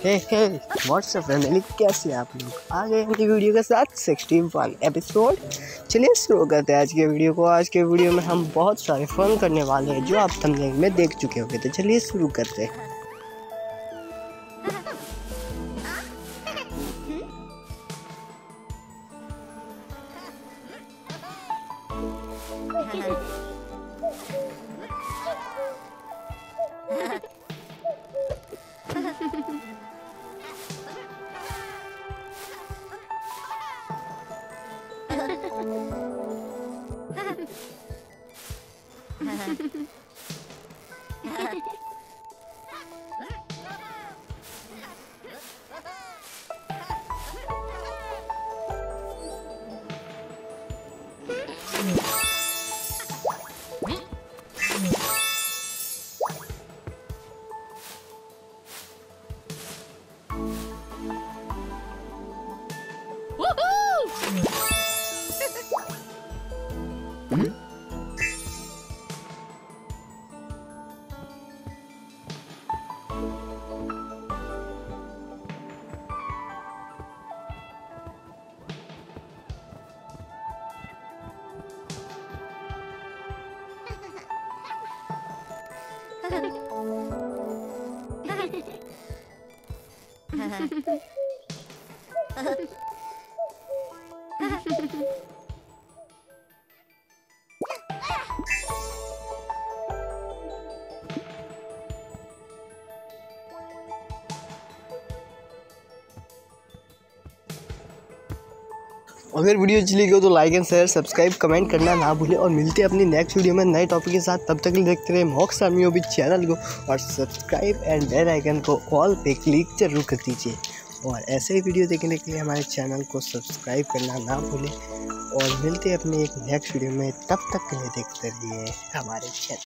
हे WhatsApp family, कैसे हैं आप लोग? आ गए अपनी वीडियो के साथ 61 एपिसोड। चलिए शुरू करते हैं आज के वीडियो को। आज के वीडियो में हम बहुत सारे फन करने वाले हैं जो आप थंबनेल में देख चुके होंगे। तो चलिए शुरू करते हैं। अगर वीडियो अच्छी लगी हो तो like and share, subscribe, comment करना ना भूलें और मिलते हैं अपनी नेक्स्ट वीडियो में नए टॉपिक के साथ। तब तक के लिए देखते रहे मॉक्स आर्मी भी चैनल को और सब्सक्राइब एंड बेल आइकन को ऑल पे क्लिक जरूर कर दीजिए। और ऐसे ही वीडियो देखने के लिए हमारे चैनल को सब्सक्राइब करना ना भूलें और मिलते हैं अपनी एक नेक्स्ट वीडियो में। तब तक के लिए देखते रहिए हमारे चैनल।